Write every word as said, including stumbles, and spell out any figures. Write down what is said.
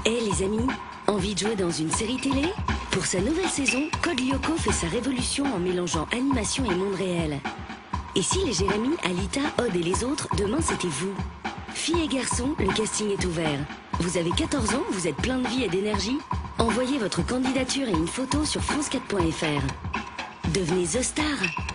Eh les amis, envie de jouer dans une série télé? Pour sa nouvelle saison, Code Lyoko fait sa révolution en mélangeant animation et monde réel. Et si les Jérémy, Alita, Odd et les autres, demain c'était vous? Filles et garçons, le casting est ouvert. Vous avez quatorze ans, vous êtes plein de vie et d'énergie? Envoyez votre candidature et une photo sur france quatre point F R. Devenez The Star.